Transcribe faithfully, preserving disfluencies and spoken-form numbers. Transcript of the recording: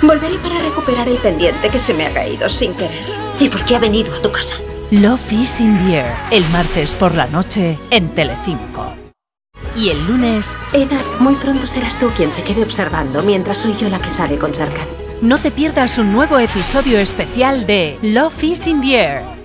Volveré para recuperar el pendiente que se me ha caído sin querer. ¿Y por qué ha venido a tu casa? Love is in the air, el martes por la noche en Telecinco. Y el lunes... Edad, muy pronto serás tú quien se quede observando mientras soy yo la que sale con Serkan. No te pierdas un nuevo episodio especial de Love is in the air.